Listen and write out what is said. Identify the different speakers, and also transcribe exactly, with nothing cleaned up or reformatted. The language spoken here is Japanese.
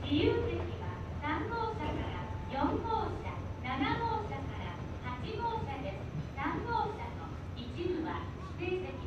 Speaker 1: 自由席はさん号車からよん号車、なな号車からはち号車です。さん号車の一部は指定席